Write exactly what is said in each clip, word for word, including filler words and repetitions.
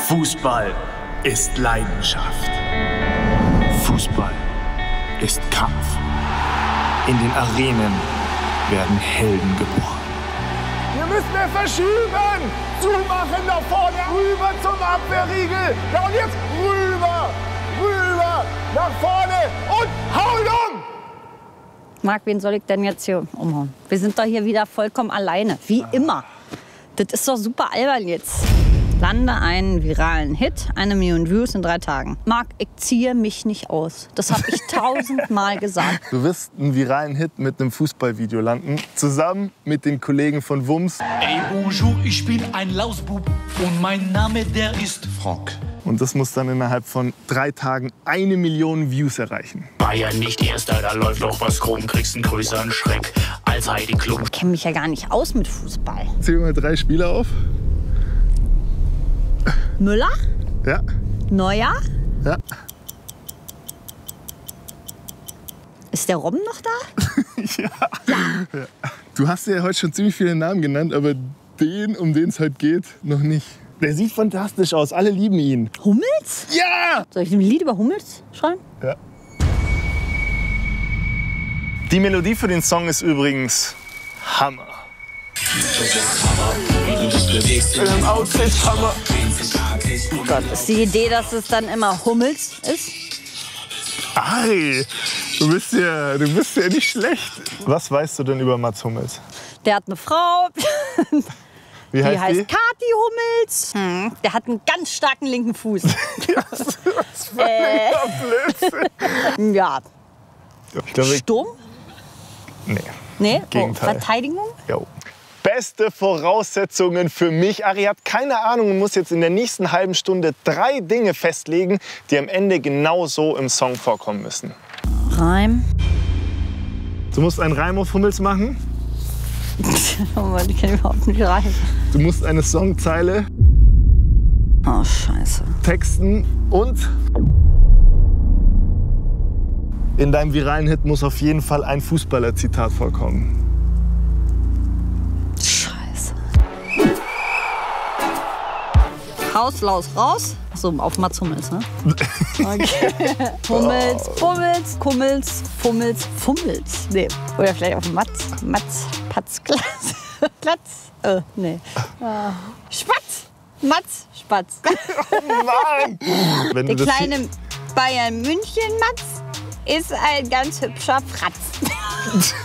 Fußball ist Leidenschaft. Fußball ist Kampf. In den Arenen werden Helden geboren. Wir müssen es verschieben! Zumachen nach vorne, rüber zum Abwehrriegel! Ja, und jetzt rüber, rüber, nach vorne und hauen um! Marc, wen soll ich denn jetzt hier umhauen? Wir sind doch hier wieder vollkommen alleine, wie immer. Das ist doch super albern jetzt. Lande einen viralen Hit, eine Million Views in drei Tagen. Marc, ich ziehe mich nicht aus. Das habe ich tausendmal gesagt. Du wirst einen viralen Hit mit einem Fußballvideo landen, zusammen mit den Kollegen von Wumms. Ey, bonjour, ich bin ein Lausbub und mein Name, der ist Frank. Und das muss dann innerhalb von drei Tagen eine Million Views erreichen. Bayern nicht Erster, da läuft doch was krumm, kriegst einen größeren Schreck als Heidi Klum. Ich kenne mich ja gar nicht aus mit Fußball. Zähl mal drei Spieler auf. Müller? Ja. Neuer? Ja. Ist der Robben noch da? ja. ja. Du hast ja heute schon ziemlich viele Namen genannt, aber den, um den es heute geht, noch nicht. Der sieht fantastisch aus, alle lieben ihn. Hummels? Ja! Soll ich ein Lied über Hummels schreiben? Ja. Die Melodie für den Song ist übrigens Hammer. In einem Outfit Hammer. Oh Gott, ist die Idee, dass es dann immer Hummels ist? Ari, du bist ja, du bist ja nicht schlecht. Was weißt du denn über Mats Hummels? Der hat eine Frau. Wie die heißt heißt die? Kathi Hummels. Hm. Der hat einen ganz starken linken Fuß. Ja, das ist völliger Blödsinn. Ja. Ich glaube, ich- Sturm? Nee. Nee? Oh, Gegenteil. Verteidigung? Jo. Beste Voraussetzungen für mich. Ari hat keine Ahnung und muss jetzt in der nächsten halben Stunde drei Dinge festlegen, die am Ende genau so im Song vorkommen müssen. Reim. Du musst einen Reim auf Hummels machen. Oh Mann, ich kann überhaupt nicht reim. Du musst eine Songzeile Oh, scheiße. texten und in deinem viralen Hit muss auf jeden Fall ein Fußballer-Zitat vorkommen. Scheiße. Raus, Laus, raus. Achso, auf Mats Hummels, ne? Okay. Hummels, Fummels, Kummels, Fummels, Fummels. Nee. Oder vielleicht auf Mats, Mats, Patz, Glatz. Glatz. Äh, nee. Ah. Spatz. Mats, Spatz. Mann! Wenn Der du das kleine Bayern München Mats ist ein ganz hübscher Fratz.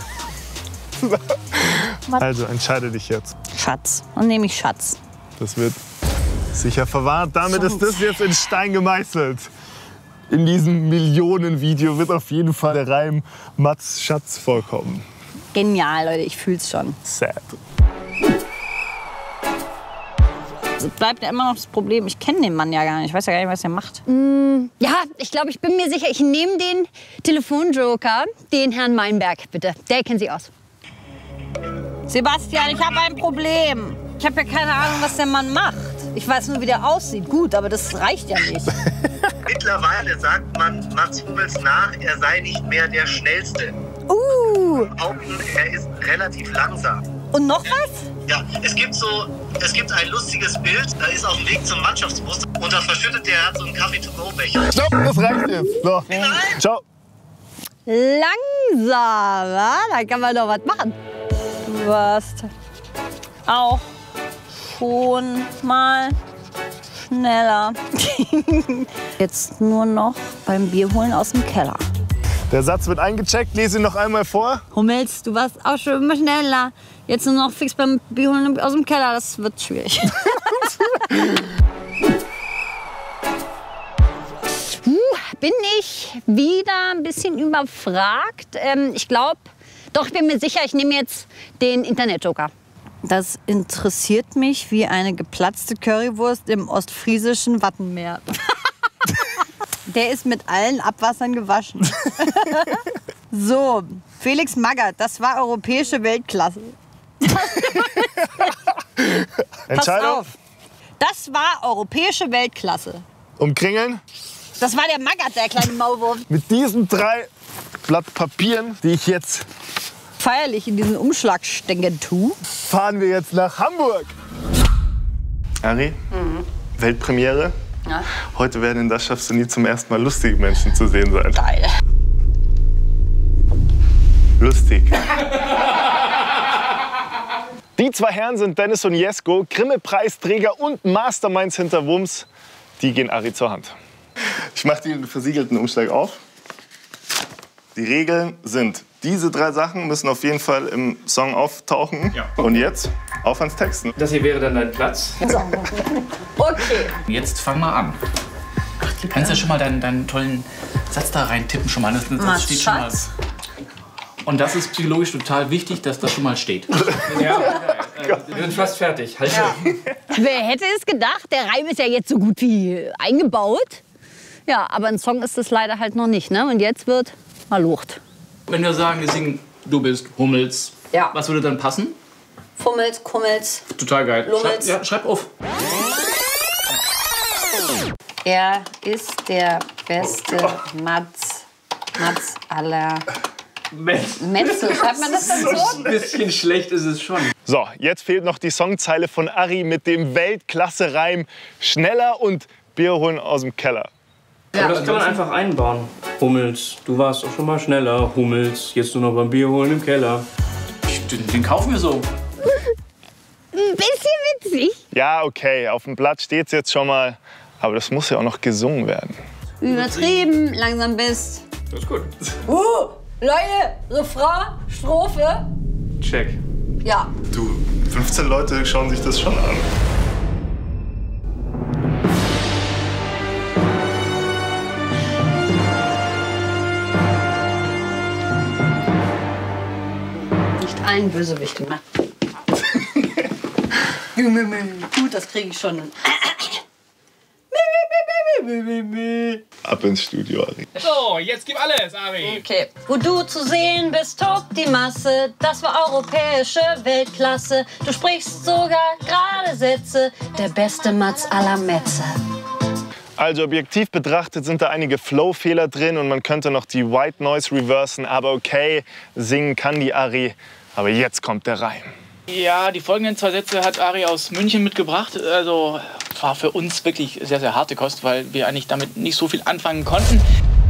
Also entscheide dich jetzt. Schatz. Und nehme ich Schatz. Das wird sicher verwahrt. Damit ist das jetzt in Stein gemeißelt. In diesem Millionenvideo wird auf jeden Fall der Reim Mats Schatz vorkommen. Genial, Leute, ich fühl's schon. Sad. Es bleibt ja immer noch das Problem, ich kenne den Mann ja gar nicht. Ich weiß ja gar nicht, was er macht. Ja, ich glaube, ich bin mir sicher, ich nehme den Telefonjoker, den Herrn Meinberg, bitte. Der kennt sich aus. Sebastian, ich habe ein Problem. Ich habe ja keine Ahnung, was der Mann macht. Ich weiß nur, wie der aussieht. Gut, aber das reicht ja nicht. Mittlerweile sagt man Mats Hummels nach, er sei nicht mehr der Schnellste. Uh, Behaupten, er ist relativ langsam. und noch was? Ja, es gibt so, es gibt ein lustiges Bild, da ist auf dem Weg zum Mannschaftsbus und da verschüttet der hat so einen Kaffee-to-go-Becher. Stopp, das reicht jetzt. So. Ciao. Langsamer, da kann man doch was machen. Du warst auch schon mal schneller. Jetzt nur noch beim Bier holen aus dem Keller. Der Satz wird eingecheckt. Lese ihn noch einmal vor. Hummels, du warst auch schon immer schneller. Jetzt nur noch fix beim Bier holen aus dem Keller. Das wird schwierig. Uh, bin ich wieder ein bisschen überfragt? Ähm, ich glaube, doch, ich bin mir sicher, ich nehme jetzt den Internetjoker. Das interessiert mich wie eine geplatzte Currywurst im ostfriesischen Wattenmeer. Der ist mit allen Abwassern gewaschen. So, Felix Magath, das war europäische Weltklasse. Pass Entscheidung. auf, das war europäische Weltklasse. Umkringeln. Das war der Magath, der kleine Maulwurf. Mit diesen drei Blatt Papieren, die ich jetzt Feierlich in diesen Umschlag stecken tu. fahren wir jetzt nach Hamburg. Ari, Weltpremiere. Ja. Heute werden in Das schaffst du nie zum ersten Mal lustige Menschen zu sehen sein. Geil. Lustig. Die zwei Herren sind Dennis und Jesko, Grimme-Preisträger und Masterminds hinter Wumms. Die gehen Ari zur Hand. Ich mache den versiegelten Umschlag auf. Die Regeln sind, diese drei Sachen müssen auf jeden Fall im Song auftauchen. Ja. Und jetzt auf ans Texten. Das hier wäre dann dein Platz. Okay. Jetzt fang mal an. Du kannst ja schon mal deinen, deinen tollen Satz da rein tippen. Schon mal. Das, das Mats steht schon mal. Schatz. Und das ist psychologisch total wichtig, dass das schon mal steht. Ja, äh, wir sind fast fertig. Halt Ja. Wer hätte es gedacht? Der Reim ist ja jetzt so gut wie eingebaut. Ja, aber ein Song ist es leider halt noch nicht. Ne? Und jetzt wird mal Lucht. Wenn wir sagen, wir singen Du bist Hummels, Ja. was würde dann passen? Fummels, Kummels. Total geil. Lummels. Schreib, ja, schreib auf. Er ist der beste Mats, Mats aller Metzel. Schreibt man das dann so? ein bisschen schlecht ist es schon. So, jetzt fehlt noch die Songzeile von Ari mit dem Weltklasse-Reim Schneller und Bier holen aus dem Keller. Aber das kann man einfach einbauen. Hummels, du warst auch schon mal schneller. Hummels, jetzt nur noch beim Bier holen im Keller. Den, den kaufen wir so. Ein bisschen witzig. Ja, okay, auf dem Blatt steht's jetzt schon mal. Aber das muss ja auch noch gesungen werden. Übertrieben, langsam bist. Das ist gut. Uh, Leute, Refrain, Strophe. Check. Ja. Du, fünfzehn Leute schauen sich das schon an. Nicht allen Bösewicht gemacht. Gut, das kriege ich schon. Ab ins Studio, Ari. So, jetzt gib alles, Ari. Okay. Wo du zu sehen bist, tobt die Masse. Das war europäische Weltklasse. Du sprichst sogar gerade Sätze. Der beste Mats aller Metze. Also objektiv betrachtet sind da einige Flow-Fehler drin und man könnte noch die White Noise reversen. Aber okay, singen kann die Ari. Aber jetzt kommt der Reim. Ja, die folgenden zwei Sätze hat Ari aus München mitgebracht. Also war für uns wirklich sehr, sehr harte Kost, weil wir eigentlich damit nicht so viel anfangen konnten.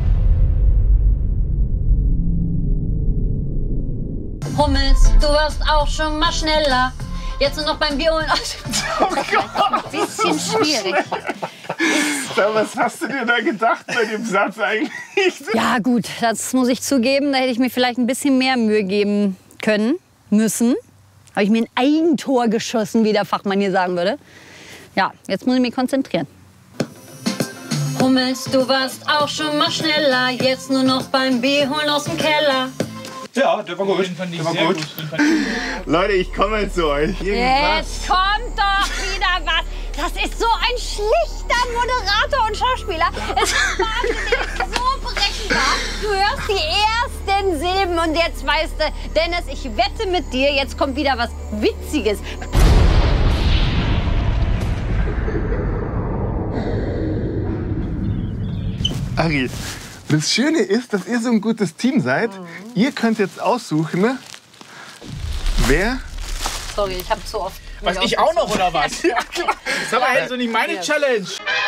Hummels, du warst auch schon mal schneller. Jetzt nur noch beim Bier holen. Oh Gott. Ein bisschen schwierig. Was hast du dir da gedacht bei dem Satz eigentlich? Ja gut, das muss ich zugeben. Da hätte ich mir vielleicht ein bisschen mehr Mühe geben können, müssen. Habe ich mir ein Eigentor geschossen, wie der Fachmann hier sagen würde. Ja, jetzt muss ich mich konzentrieren. Hummels, du warst auch schon mal schneller. Jetzt nur noch beim Bier holen aus dem Keller. Ja, der war gut. Der war gut. Leute, ich komme zu euch. Jetzt kommt doch wieder was. Das ist so ein schlichter Moderator und Schauspieler. Es ist wahnsinnig so berechenbar. Du hörst die ersten Silben und jetzt weißt du, Dennis, ich wette mit dir, jetzt kommt wieder was Witziges. Ari, das Schöne ist, dass ihr so ein gutes Team seid. Mhm. Ihr könnt jetzt aussuchen, ne? Wer... Sorry, ich habe zu oft... Was, ich auch noch, oder was? Ja, klar. Das war halt so nicht meine Ja. Challenge.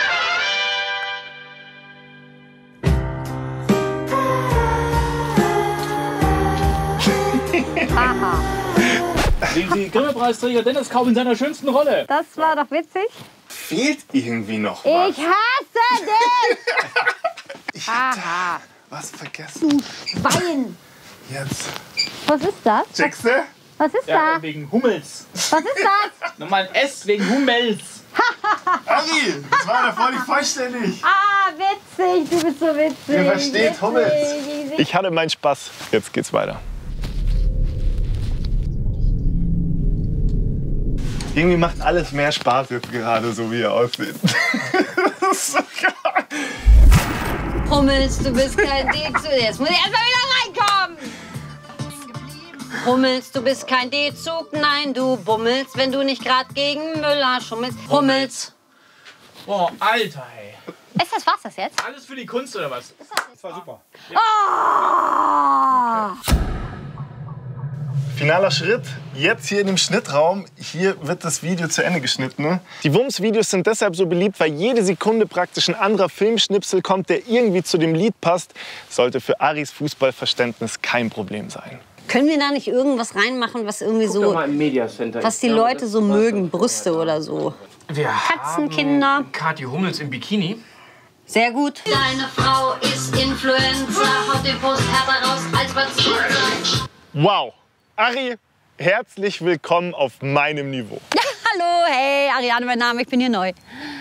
Haha, Die Grimme-Preisträger Dennis Kauf in seiner schönsten Rolle. das war doch witzig. Fehlt irgendwie noch was. Ich hasse dich! Ich hatte Haha, was vergessen. Schwein. Jetzt. Was ist das? Checkst du? Was ist Ja, da? wegen Hummels. Was ist das? Nochmal ein S wegen Hummels. Ari, das war davor nicht vollständig. Ah, witzig, du bist so witzig. Ihr versteht Witzig. Hummels. Ich hatte meinen Spaß. Jetzt geht's weiter. Irgendwie macht alles mehr Spaß jetzt gerade, so wie ihr aussieht. Das ist so geil. Hummels, du bist kein D-Zug. Jetzt muss ich erst mal wieder reinkommen. Hummels, du bist kein D-Zug. Nein, du bummelst, wenn du nicht gerade gegen Müller schummelst. Hummels. Boah, Alter, ey. Ist das, war's das jetzt? Alles für die Kunst, oder was? Oh! Finaler Schritt, jetzt hier in dem Schnittraum. Hier wird das Video zu Ende geschnitten. Ne? Die Wumms-Videos sind deshalb so beliebt, weil jede Sekunde praktisch ein anderer Filmschnipsel kommt, der irgendwie zu dem Lied passt. Sollte für Aris Fußballverständnis kein Problem sein. Können wir da nicht irgendwas reinmachen, was irgendwie Guck so, doch mal im Media Center. was die Ich glaube, Leute das so war's mögen, doch. Brüste oder so? Wir Katzenkinder. haben Kathi Hummels im Bikini. Sehr gut. Deine Frau ist Influencer, haut den Post härter raus als bei Twitter. Wow, Ari, herzlich willkommen auf meinem Niveau. Hallo, hey, Ariane, mein Name, ich bin hier neu.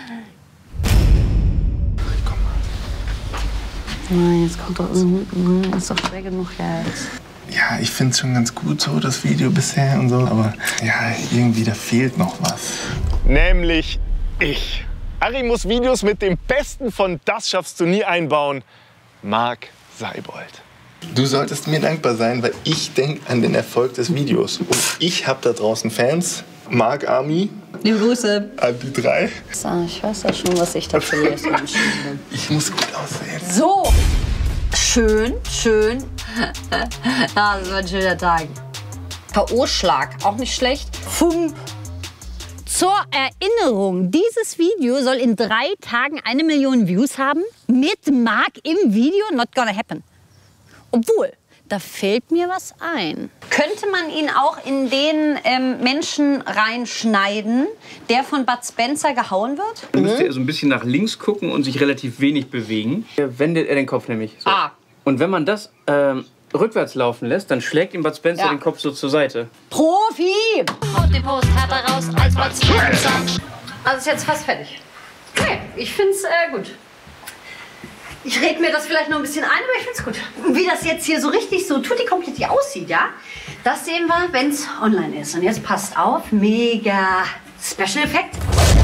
Nein, jetzt kommt doch irgendein, ist doch schwer genug jetzt. Ja, ich finde es schon ganz gut so, das Video bisher und so, aber ja, irgendwie da fehlt noch was. Nämlich ich. Ari muss Videos mit dem Besten von Das schaffst du nie einbauen, Marc Seibold. Du solltest mir dankbar sein, weil ich denke an den Erfolg des Videos. Und ich habe da draußen Fans. Marc Army. Liebe Grüße. An die drei. Ich weiß ja schon, was ich da für Lesen entschieden Ich muss gut aussehen. So. Schön, schön. Ja, das war ein schöner Tag. K O-Schlag, auch nicht schlecht. Fump. Zur Erinnerung, dieses Video soll in drei Tagen eine Million Views haben. Mit Marc im Video, not gonna happen. Obwohl, da fällt mir was ein. Könnte man ihn auch in den ähm, Menschen reinschneiden, der von Bud Spencer gehauen wird? Dann müsste er so ein bisschen nach links gucken und sich relativ wenig bewegen. Er wendet er den Kopf nämlich. So. Ah. Und wenn man das ähm, rückwärts laufen lässt, dann schlägt ihm Bud Spencer Ja. den Kopf so zur Seite. Profi! Haut den Post härter raus als bei Twitter. Also ist jetzt fast fertig. Okay, ich find's äh, gut. Ich rede mir das vielleicht noch ein bisschen ein, aber ich find's gut. Und wie das jetzt hier so richtig so tutti kompletti aussieht, ja, das sehen wir, wenn's online ist. Und jetzt passt auf, mega Special Effekt.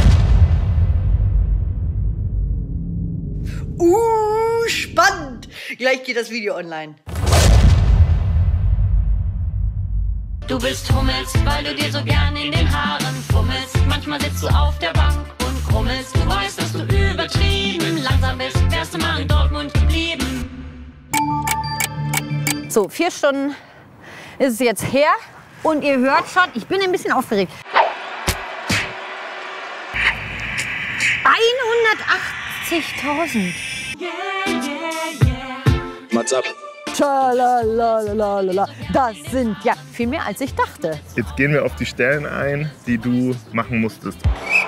Uh, spannend. Gleich geht das Video online. Du bist Hummels, weil du dir so gern in den Haaren fummelst. Manchmal sitzt du auf der Bank und grummelst. Du weißt, dass du übertrieben langsam bist. Wärst du mal in Dortmund geblieben. So, vier Stunden ist es jetzt her. Und ihr hört schon, ich bin ein bisschen aufgeregt. hundertachtzigtausend. What's up? Tschalalalala. Das sind ja viel mehr, als ich dachte. Jetzt gehen wir auf die Stellen ein, die du machen musstest.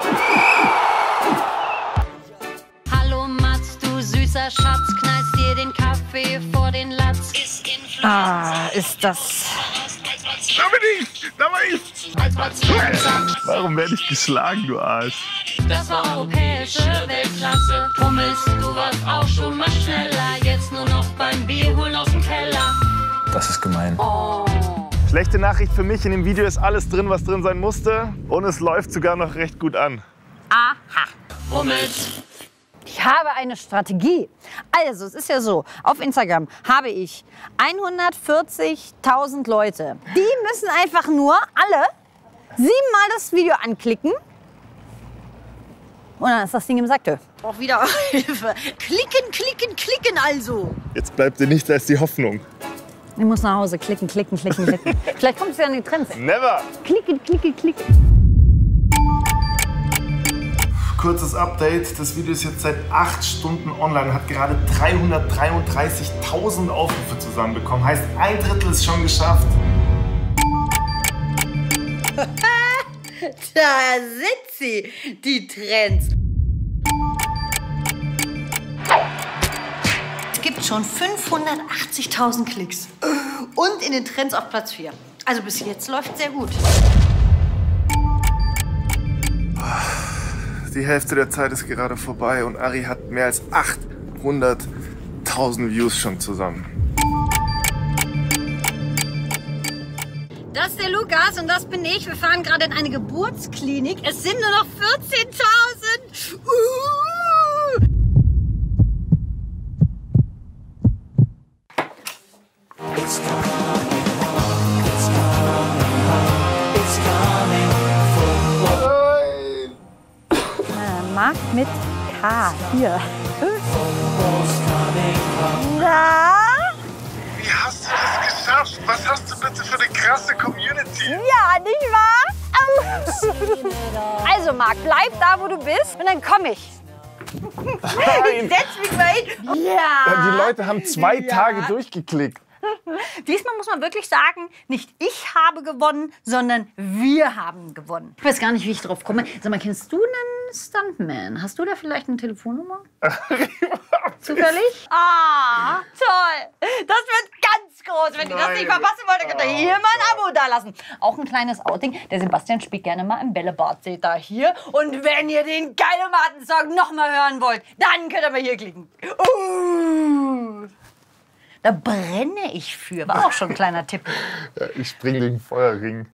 Hallo Mats, du süßer Schatz, knallst dir den Kaffee vor den Latz. Ah, ist das... Da bin ich! Da war ich! Warum werde ich geschlagen, du Arsch? Das war europäische Weltklasse. Hummels, du warst auch schon mal schneller. Jetzt nur noch beim Bier holen aus dem Keller. Das ist gemein. Oh. Schlechte Nachricht für mich, in dem Video ist alles drin, was drin sein musste. Und es läuft sogar noch recht gut an. Aha. Hummels. Ich habe eine Strategie. Also, es ist ja so, auf Instagram habe ich hundertvierzigtausend Leute. Die müssen einfach nur alle siebenmal das Video anklicken. Und dann ist das Ding im Sack. Auch wieder Hilfe. Klicken, klicken, klicken also. Jetzt bleibt dir nichts als die Hoffnung. Ich muss nach Hause klicken, klicken, klicken, klicken. Vielleicht kommt es ja an die Trends. Never! Klicken, klicken, klicken. Kurzes Update. Das Video ist jetzt seit acht Stunden online und hat gerade dreihundertdreiunddreißigtausend Aufrufe zusammenbekommen. Heißt, ein Drittel ist schon geschafft. Da sind sie, die Trends. Es gibt schon fünfhundertachtzigtausend Klicks. Und in den Trends auf Platz vier. Also bis jetzt läuft sehr gut. Die Hälfte der Zeit ist gerade vorbei und Ari hat mehr als achthunderttausend Views schon zusammen. Das ist der Lukas und das bin ich. Wir fahren gerade in eine Geburtsklinik. Es sind nur noch vierzehntausend. Uh. Marc mit K. Hier. Na? Wie hast du das geschafft? Was hast du bitte für eine krasse Community. Ja, nicht wahr? Also, Marc, bleib da, wo du bist und dann komme ich. Nein. Setz mich mal hin. Ja. Die Leute haben zwei Ja. Tage durchgeklickt. Diesmal muss man wirklich sagen, nicht ich habe gewonnen, sondern wir haben gewonnen. Ich weiß gar nicht, wie ich drauf komme. Sag mal, kennst du einen Stuntman? Hast du da vielleicht eine Telefonnummer? Zufällig? Ah, toll. Das wird ganz groß. Wenn ihr das nicht verpassen wollt, dann könnt ihr hier mal ein Abo dalassen. Auch ein kleines Outing. Der Sebastian spielt gerne mal im Bällebad. Seht ihr hier. Und wenn ihr den Geilomaten-Song noch mal hören wollt, dann könnt ihr mal hier klicken. Uh. Da brenne ich für. War auch schon ein kleiner Tipp. Ja, ich spring den Feuerring.